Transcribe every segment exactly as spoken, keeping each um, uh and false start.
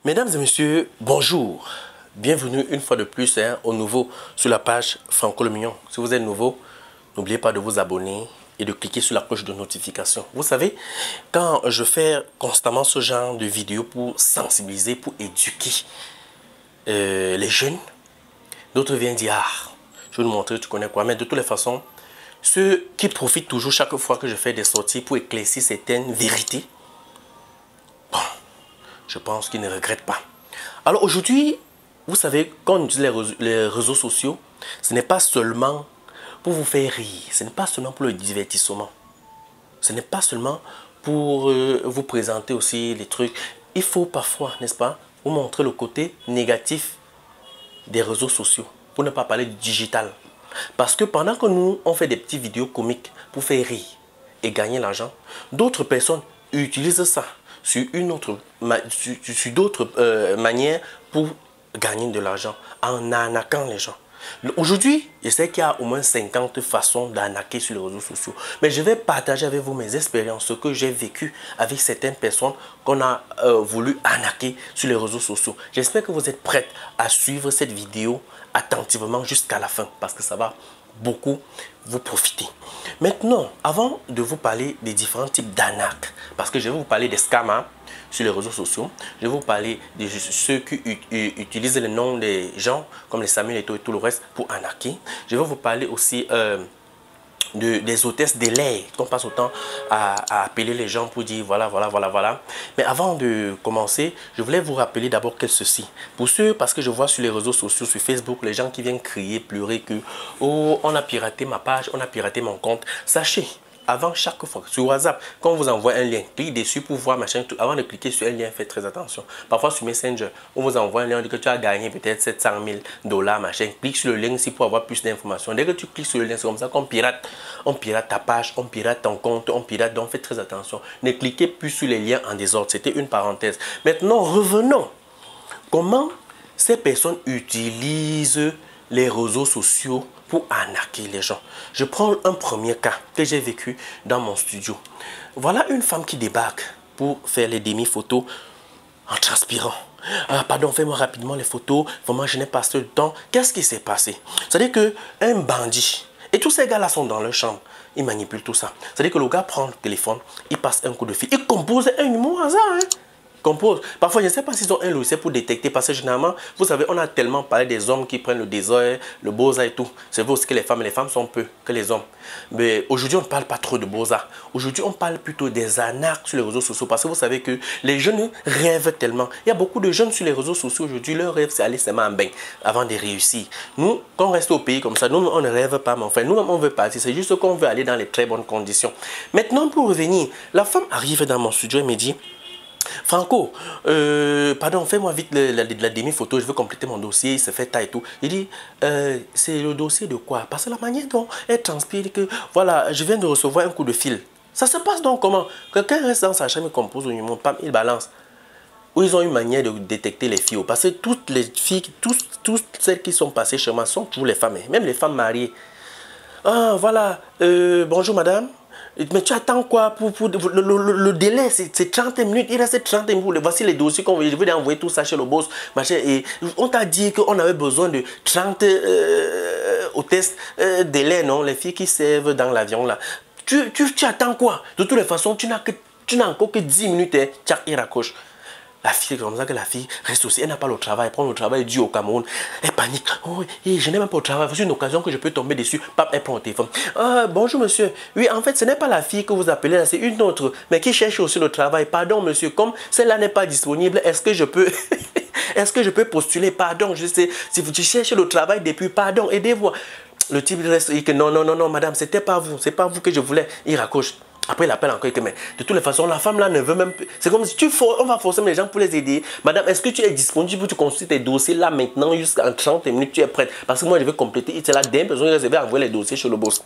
Mesdames et messieurs, bonjour. Bienvenue une fois de plus hein, au nouveau sur la page Franco le Mignon. Si vous êtes nouveau, n'oubliez pas de vous abonner et de cliquer sur la cloche de notification. Vous savez, quand je fais constamment ce genre de vidéos pour sensibiliser, pour éduquer euh, les jeunes, d'autres viennent dire, ah, je vais nous montrer, tu connais quoi. Mais de toutes les façons, ceux qui profitent toujours chaque fois que je fais des sorties pour éclaircir certaines vérités, bon, je pense qu'ils ne regrettent pas. Alors aujourd'hui, vous savez, quand on utilise les réseaux, les réseaux sociaux, ce n'est pas seulement pour vous faire rire, ce n'est pas seulement pour le divertissement, ce n'est pas seulement pour euh, vous présenter aussi des trucs. Il faut parfois, n'est-ce pas, vous montrer le côté négatif des réseaux sociaux, pour ne pas parler du digital. Parce que pendant que nous, on fait des petites vidéos comiques pour faire rire et gagner l'argent, d'autres personnes utilisent ça sur une autre, sur, sur d'autres euh, manières pour gagner de l'argent en arnaquant les gens. Aujourd'hui, je sais qu'il y a au moins cinquante façons d'arnaquer sur les réseaux sociaux. Mais je vais partager avec vous mes expériences, ce que j'ai vécu avec certaines personnes qu'on a euh, voulu arnaquer sur les réseaux sociaux. J'espère que vous êtes prêts à suivre cette vidéo attentivement jusqu'à la fin parce que ça va beaucoup vous profiter. Maintenant, avant de vous parler des différents types d'arnaques, parce que je vais vous parler des scammers sur les réseaux sociaux, je vais vous parler de ceux qui utilisent le nom des gens comme les Samuel Eto'o et tout le reste pour arnaquer. Je vais vous parler aussi euh, de, des hôtesses de l'air qu'on passe autant à, à appeler les gens pour dire voilà, voilà, voilà, voilà. Mais avant de commencer, je voulais vous rappeler d'abord que ceci. Pour ceux, parce que je vois sur les réseaux sociaux, sur Facebook, les gens qui viennent crier, pleurer que oh, on a piraté ma page, on a piraté mon compte. Sachez, avant chaque fois, sur WhatsApp, quand on vous envoie un lien, cliquez dessus pour voir machin, tout. Avant de cliquer sur un lien, faites très attention. Parfois sur Messenger, on vous envoie un lien, on dit que tu as gagné peut-être sept cent mille dollars, machin. Clique sur le lien ici pour avoir plus d'informations. Dès que tu cliques sur le lien, c'est comme ça qu'on pirate. On pirate ta page, on pirate ton compte, on pirate, donc faites très attention. Ne cliquez plus sur les liens en désordre. C'était une parenthèse. Maintenant, revenons. Comment ces personnes utilisent les réseaux sociaux pour arnaquer les gens? Je prends un premier cas que j'ai vécu dans mon studio. Voilà une femme qui débarque pour faire les demi-photos en transpirant. Ah, pardon, fais-moi rapidement les photos. Vraiment, je n'ai pas assez de temps. Qu'est-ce qui s'est passé? C'est-à-dire qu'un bandit, et tous ces gars-là sont dans leur chambre, ils manipulent tout ça. C'est-à-dire que le gars prend le téléphone, il passe un coup de fil, il compose un numéro hasard. Hein? Compose. Parfois, je ne sais pas s'ils ont un logiciel pour détecter, parce que généralement, vous savez, on a tellement parlé des hommes qui prennent le désordre, le beaux-arts et tout. C'est vrai aussi que les femmes, les femmes sont peu que les hommes. Mais aujourd'hui, on ne parle pas trop de beaux-arts. Aujourd'hui, on parle plutôt des arnaques sur les réseaux sociaux, parce que vous savez que les jeunes rêvent tellement. Il y a beaucoup de jeunes sur les réseaux sociaux aujourd'hui, leur rêve, c'est aller seulement en bain avant de réussir. Nous, quand on reste au pays comme ça, nous, on ne rêve pas, mais enfin, nous, on veut partir. C'est juste qu'on veut aller dans les très bonnes conditions. Maintenant, pour revenir, la femme arrive dans mon studio et me dit: Franco, euh, pardon, fais-moi vite la, la, la demi-photo, je veux compléter mon dossier, il se fait taille et tout. Il dit, euh, c'est le dossier de quoi? Parce que la manière dont elle transpire que, voilà, je viens de recevoir un coup de fil. Ça se passe donc comment? Quelqu'un reste dans sa chambre, il compose au numéro, pam, il balance. Ou ils ont une manière de détecter les filles. Parce que toutes les filles, tous, toutes celles qui sont passées chez moi sont toujours les femmes, même les femmes mariées. Ah, voilà, euh, bonjour madame. Mais tu attends quoi pour, pour le, le, le délai, c'est trente minutes, il reste trente minutes. Voici les dossiers qu'on veut, je vais envoyer tout ça chez le boss. Machin, et on t'a dit qu'on avait besoin de trente euh, hôtesses euh, délai, non? Les filles qui servent dans l'avion là. Tu, tu, tu attends quoi? De toutes les façons, tu n'as que, tu n'as encore que dix minutes, hein. Tchac, il raccroche. La fille, c'est comme ça que la fille reste aussi. Elle n'a pas le travail. Elle prend le travail dû au Cameroun. Elle panique. Oh, et je n'ai même pas le travail. C'est une occasion que je peux tomber dessus. Pap, elle prend le téléphone. Ah, bonjour monsieur. Oui, en fait, ce n'est pas la fille que vous appelez là. C'est une autre. Mais qui cherche aussi le travail. Pardon monsieur. Comme celle-là n'est pas disponible, est-ce que je peux... est-ce que je peux postuler? Pardon, je sais. Si vous cherchez le travail depuis, pardon, aidez-vous. Le type reste. Il dit que non, non, non, non, madame, c'était pas vous. C'est pas vous que je voulais. Il raccroche. Après, il appelle encore, mais de toutes les façons, la femme là ne veut même plus. C'est comme si tu for... on va forcer les gens pour les aider. Madame, est-ce que tu es disponible pour que tu consultes tes dossiers là maintenant jusqu'en trente minutes, tu es prête? Parce que moi, je vais compléter. C'est la dernière personne que je vais envoyer les dossiers chez le boss.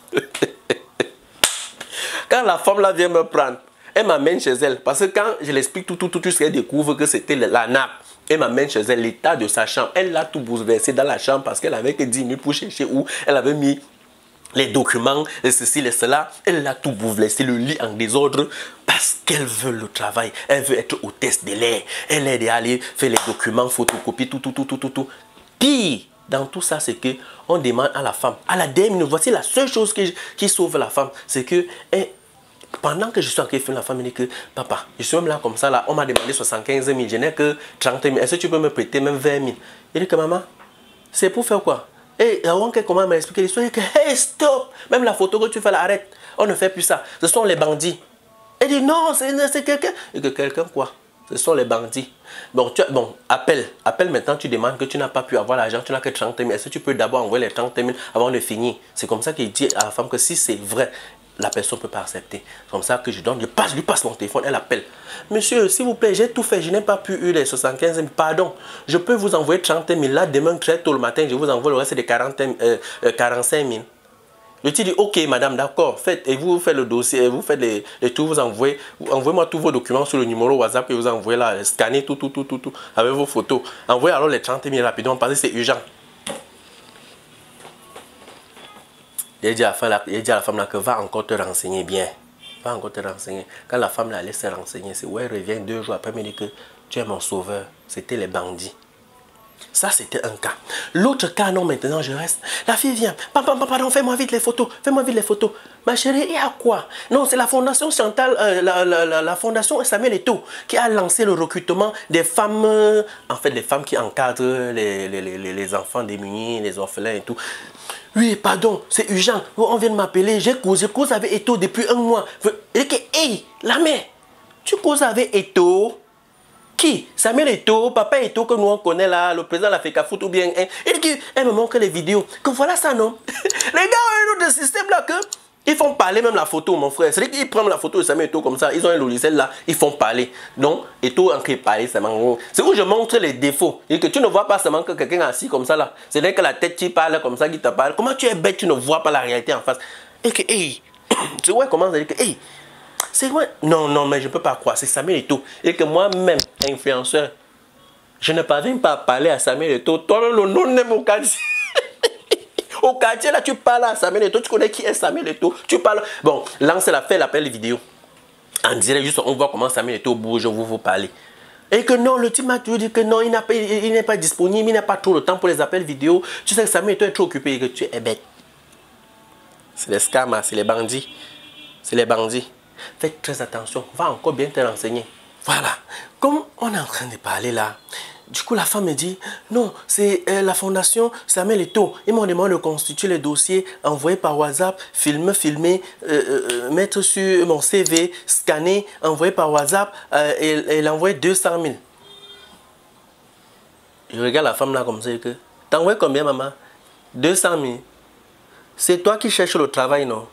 Quand la femme là vient me prendre, elle m'amène chez elle. Parce que quand je l'explique tout, tout, tout, tout, elle découvre que c'était la nappe. Elle m'amène chez elle, l'état de sa chambre. Elle l'a tout bouleversé dans la chambre parce qu'elle avait que dix minutes pour chercher où elle avait mis les documents, et ceci, et cela. Elle a tout bouffé, c'est le lit en désordre parce qu'elle veut le travail. Elle veut être hôtesse de l'air. Elle est allée faire les documents, photocopier, tout, tout, tout, tout, tout, tout. Pire dans tout ça, c'est que on demande à la femme, à la dernière minute, voici la seule chose qui, qui sauve la femme, c'est que elle, pendant que je suis en train de faire la femme, elle dit que papa, je suis même là comme ça, là, on m'a demandé soixante-quinze mille, je n'ai que trente mille, est-ce que tu peux me prêter même vingt mille? Il dit que maman, c'est pour faire quoi? Et avant qu'elle commence à m'expliquer l'histoire, il dit que hey, stop! Même la photo que tu fais là, arrête. On ne fait plus ça. Ce sont les bandits. Elle dit non, c'est quelqu'un. Et que quelqu'un quoi? Ce sont les bandits. Bon, tu as, bon, appelle. Appelle maintenant, tu demandes que tu n'as pas pu avoir l'argent, tu n'as que trente mille. Est-ce que tu peux d'abord envoyer les trente mille avant de finir? C'est comme ça qu'il dit à la femme que si c'est vrai, la personne ne peut pas accepter. C'est comme ça que je donne, je, passe, je lui passe mon téléphone, elle appelle. Monsieur, s'il vous plaît, j'ai tout fait, je n'ai pas pu eu les soixante-quinze mille. Pardon, je peux vous envoyer trente mille. Là, demain, très tôt le matin, je vous envoie le reste des quarante, euh, euh, quarante-cinq mille. Je te dis, ok, madame, d'accord, faites, et vous faites le dossier, et vous faites les, les tout, vous envoyez, envoyez-moi tous vos documents sur le numéro WhatsApp que vous envoyez là, scannez tout, tout, tout, tout, tout, avec vos photos. Envoyez alors les trente mille rapidement, parce que c'est urgent. Il dit à la femme, il dit à la femme là que va encore te renseigner bien. Va encore te renseigner. Quand la femme là allait se renseigner, c'est où elle revient deux jours après, elle me dit que tu es mon sauveur. C'était les bandits. Ça, c'était un cas. L'autre cas, non, maintenant, je reste. La fille vient. Papa, papa, pardon, fais-moi vite les photos. Fais-moi vite les photos. Ma chérie, et à quoi? Non, c'est la fondation Chantal, euh, la, la, la, la fondation Samuel Eto'o qui a lancé le recrutement des femmes, euh, en fait, les femmes qui encadrent les, les, les, les enfants démunis, les orphelins et tout. Oui, pardon, c'est urgent. On vient de m'appeler. J'ai causé, cause avec Eto'o depuis un mois. Et que, hey, la mère, tu causes avec Eto'o? Qui? Samuel Eto'o, papa Eto'o que nous on connaît là, le président de la FECAFOOT ou bien. Hein, et qui, elle me montre les vidéos. Que voilà ça, non? Les gars ont un autre système là que. Ils font parler même la photo, mon frère. C'est-à-dire qu'ils prennent la photo de Samuel Eto'o comme ça. Ils ont un logiciel là, ils font parler. Donc, Eto'o en train de parler, c'est où je montre les défauts. Et que tu ne vois pas seulement que quelqu'un est assis comme ça là. C'est-à-dire que la tête qui parle comme ça, qui te parle. Comment tu es bête, tu ne vois pas la réalité en face. Et que, hey, tu vois comment ça dit que, hey. C'est vrai. Non, non, mais je ne peux pas croire. C'est Samuel Eto'o. Et que moi-même, influenceur, je ne parviens pas à parler à Samuel Eto'o. Toi-même, le nom n'est au quartier. Au quartier, là, tu parles à Samuel Eto'o. Tu connais qui est Samuel Eto'o. Tu parles. Bon, lance la fait l'appel vidéo. En direct, juste, on voit comment Samuel Eto'o bouge, vous vous parlez. Et que non, le team m'a toujours dit que non, il n'est pas, il pas disponible, il n'a pas trop le temps pour les appels vidéo. Tu sais que Samuel Eto'o est trop occupé et que tu es bête. C'est les scams, c'est les bandits. C'est les bandits. Faites très attention, va encore bien te renseigner. Voilà, comme on est en train de parler là, du coup la femme me dit, non, c'est euh, la fondation Samuel Eto'o. Ils m'ont demandé de constituer les dossiers, envoyer par WhatsApp, filmer, filmer, euh, euh, mettre sur mon C V, scanner, envoyer par WhatsApp euh, et, et l'envoyer deux cent mille. Je regarde la femme là comme ça et que, t'envoies combien maman? deux cent mille. C'est toi qui cherches le travail, non?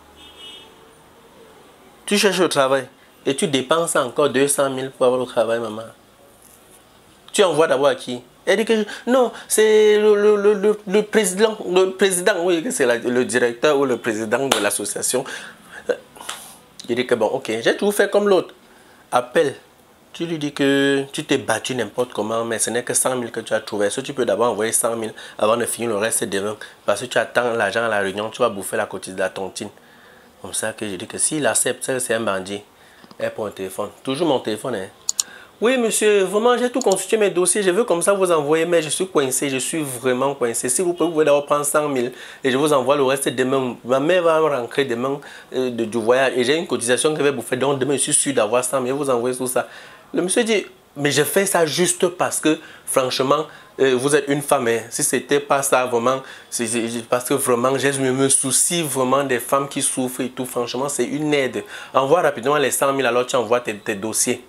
Tu cherches le travail et tu dépenses encore deux cent mille pour avoir le travail, maman. Tu envoies d'abord à qui? Elle dit que non, c'est le, le, le, le, le président, le président, oui, c'est le directeur ou le président de l'association. Il dit que bon, ok, j'ai tout fait comme l'autre. Appelle. Tu lui dis que tu t'es battu n'importe comment, mais ce n'est que cent mille que tu as trouvé. Est-ce que tu peux d'abord envoyer cent mille avant de finir le reste demain? Parce que tu attends l'argent à la réunion, tu vas bouffer la cotise de la tontine. Comme ça que je dis que s'il accepte, c'est un bandit. Elle prend un téléphone. Toujours mon téléphone. Hein. Oui, monsieur, vraiment, j'ai tout constitué mes dossiers. Je veux comme ça vous envoyer, mais je suis coincé. Je suis vraiment coincé. Si vous pouvez, vous pouvez d'abord prendre cent mille et je vous envoie le reste demain. Ma mère va rentrer demain euh, de, du voyage et j'ai une cotisation que je vais vous faire. Donc demain, je suis sûr d'avoir cent mille. Vous envoyez tout ça. Le monsieur dit, mais je fais ça juste parce que, franchement, euh, vous êtes une femme. Hein. Si ce n'était pas ça, vraiment, c'est parce que vraiment, je me soucie vraiment des femmes qui souffrent et tout. Franchement, c'est une aide. Envoie rapidement les cent mille, alors tu envoies tes, tes dossiers.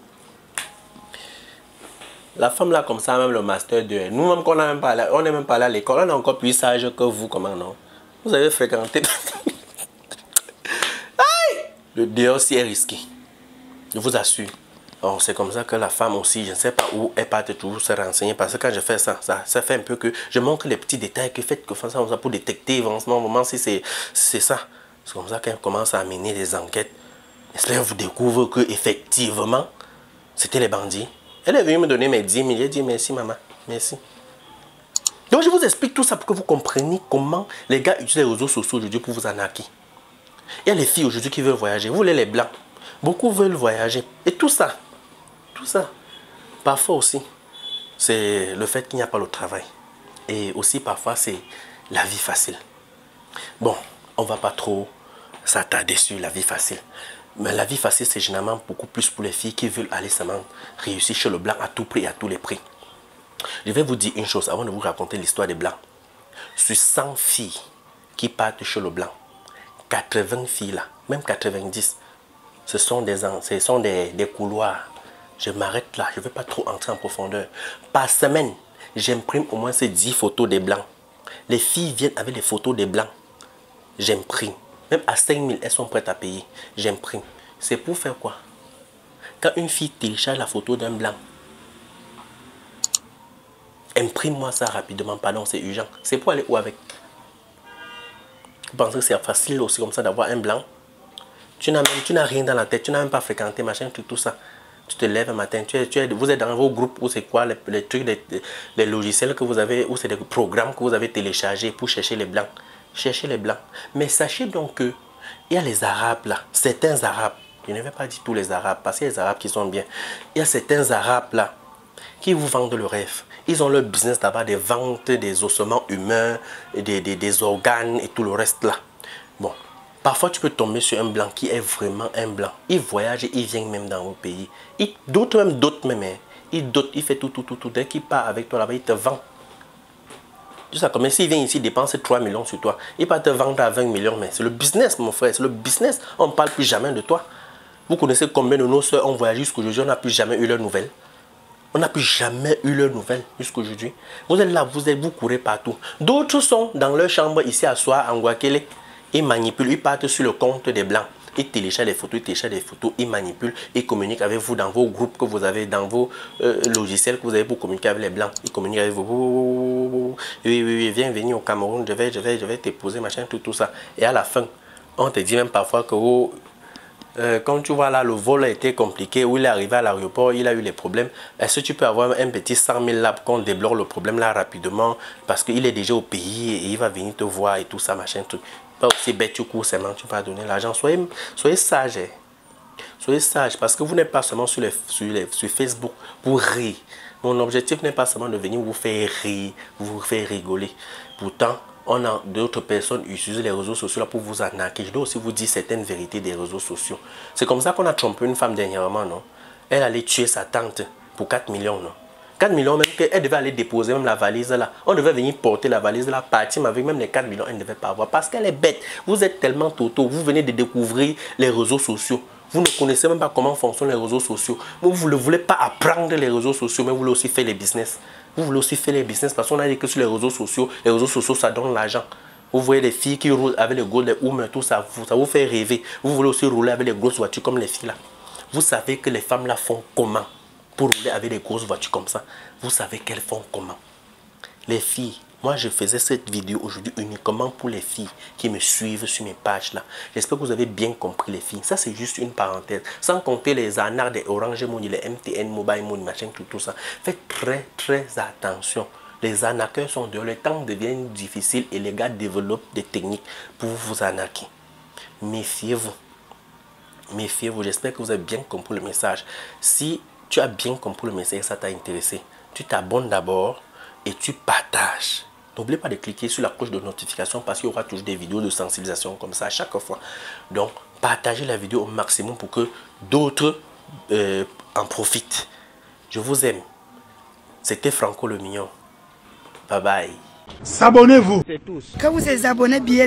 La femme là, comme ça, même le master deux. Nous-mêmes, on n'est même, même pas allé à l'école, on est encore plus sage que vous, comment non? Vous avez fréquenté. Le dehors aussi est risqué. Je vous assure. C'est comme ça que la femme aussi, je ne sais pas où elle part toujours se renseigner. Parce que quand je fais ça, ça, ça fait un peu que je montre les petits détails que faites que ça pour détecter vraiment si c'est ça. C'est comme ça qu'elle commence à mener des enquêtes. J'espère vous découvre que effectivement, c'était les bandits. Elle est venue me donner mes dix mille. J'ai dit merci maman, merci. Donc je vous explique tout ça pour que vous compreniez comment les gars utilisent les réseaux sociaux aujourd'hui pour vous arnaquer. Il y a les filles aujourd'hui qui veulent voyager. Vous voulez les blancs. Beaucoup veulent voyager. Et tout ça, tout ça, parfois aussi, c'est le fait qu'il n'y a pas le travail. Et aussi parfois, c'est la vie facile. Bon, on ne va pas trop s'attarder sur la vie facile. Mais la vie facile, c'est généralement beaucoup plus pour les filles qui veulent aller seulement réussir chez le blanc à tout prix et à tous les prix. Je vais vous dire une chose avant de vous raconter l'histoire des blancs. Sur cent filles qui partent chez le blanc, quatre-vingts filles là, même quatre-vingt-dix, ce sont des, ce sont des, des couloirs. Je m'arrête là, je ne vais pas trop entrer en profondeur. Par semaine, j'imprime au moins ces dix photos des blancs. Les filles viennent avec les photos des blancs. J'imprime. Même à cinq mille, elles sont prêtes à payer. J'imprime. C'est pour faire quoi? Quand une fille télécharge la photo d'un blanc, imprime-moi ça rapidement. Pardon, c'est urgent. C'est pour aller où avec? Vous pensez que c'est facile aussi comme ça d'avoir un blanc? Tu n'as même, tu n'as rien dans la tête. Tu n'as même pas fréquenté, machin, tout, tout ça. Tu te lèves un matin. Tu es, tu es, vous êtes dans vos groupes où c'est quoi les, les trucs, les, les logiciels que vous avez, ou c'est des programmes que vous avez téléchargés pour chercher les blancs. Cherchez les blancs. Mais sachez donc que il y a les Arabes là, certains Arabes, je ne vais pas dire tous les Arabes, parce qu'il y a les Arabes qui sont bien. Il y a certains Arabes là qui vous vendent le rêve. Ils ont leur business d'avoir des ventes des ossements humains, des, des, des organes et tout le reste là. Bon, parfois tu peux tomber sur un blanc qui est vraiment un blanc. Il voyage et il vient même dans vos pays. D'autres même, d'autres même, hein. Il dote, il fait tout, tout, tout, tout. Dès qu'il part avec toi là-bas, il te vend. Tu sais comment s'il vient ici dépenser trois millions sur toi, il va te vendre à vingt millions, mais c'est le business mon frère, c'est le business. On ne parle plus jamais de toi. Vous connaissez combien de nos soeurs ont voyagé jusqu'aujourd'hui, on n'a plus jamais eu leurs nouvelles. On n'a plus jamais eu leurs nouvelles jusqu'aujourd'hui. Vous êtes là, vous êtes, vous courez partout. D'autres sont dans leur chambre ici à soi, en Guakele. Ils manipulent, ils partent sur le compte des blancs. Ils téléchargent des photos, ils téléchargent des photos, ils manipulent, ils communiquent avec vous dans vos groupes que vous avez, dans vos euh, logiciels que vous avez pour communiquer avec les blancs. Ils communiquent avec vous. Oui, oui, oui, viens venir au Cameroun, je vais, je vais, je vais t'épouser, machin, tout, tout ça. Et à la fin, on te dit même parfois que oh, euh, quand tu vois là, le vol a été compliqué, où il est arrivé à l'aéroport, il a eu les problèmes. Est-ce que tu peux avoir un petit cent mille là pour qu'on débloque le problème là rapidement parce qu'il est déjà au pays et il va venir te voir et tout ça, machin, truc. Pas aussi bête, tu cours seulement, tu vas donner l'argent. Soyez, soyez sage. Soyez sage parce que vous n'êtes pas seulement sur, les, sur, les, sur Facebook pour rire. Mon objectif n'est pas seulement de venir vous faire rire, vous faire rigoler. Pourtant, on a d'autres personnes qui utilisent les réseaux sociaux pour vous arnaquer. Je dois aussi vous dire certaines vérités des réseaux sociaux. C'est comme ça qu'on a trompé une femme dernièrement, non? Elle allait tuer sa tante pour quatre millions, non? quatre millions, même qu'elle devait aller déposer même la valise là. On devait venir porter la valise là, partir, mais avec même les quatre millions, elle ne devait pas avoir. Parce qu'elle est bête. Vous êtes tellement toto. Vous venez de découvrir les réseaux sociaux. Vous ne connaissez même pas comment fonctionnent les réseaux sociaux. Vous ne voulez pas apprendre les réseaux sociaux, mais vous voulez aussi faire les business. Vous voulez aussi faire les business parce qu'on a dit que sur les réseaux sociaux, les réseaux sociaux, ça donne l'argent. Vous voyez les filles qui roulent avec les gold, les houmers, tout ça, ça vous fait rêver. Vous voulez aussi rouler avec les grosses voitures comme les filles là. Vous savez que les femmes là font comment pour rouler avec des grosses voitures comme ça? Vous savez qu'elles font comment? Les filles, moi je faisais cette vidéo aujourd'hui uniquement pour les filles qui me suivent sur mes pages là. J'espère que vous avez bien compris les filles. Ça c'est juste une parenthèse. Sans compter les arnaques des Orange Money, les M T N, Mobile Money, machin, tout, tout ça. Faites très très attention. Les arnaqueurs sont dehors. Le temps devient difficile et les gars développent des techniques pour vous arnaquer. Méfiez-vous. Méfiez-vous. J'espère que vous avez bien compris le message. Si tu as bien compris le message, ça t'a intéressé, tu t'abonnes d'abord et tu partages. N'oubliez pas de cliquer sur la cloche de notification parce qu'il y aura toujours des vidéos de sensibilisation comme ça à chaque fois. Donc, partagez la vidéo au maximum pour que d'autres euh, en profitent. Je vous aime. C'était Franco le Mignon. Bye bye. S'abonnez-vous. Quand vous êtes abonnés bien,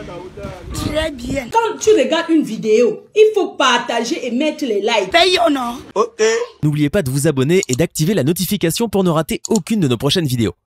très bien. Quand tu regardes une vidéo, il faut partager et mettre les likes. Paye ou non? Ok. N'oubliez pas de vous abonner et d'activer la notification pour ne rater aucune de nos prochaines vidéos.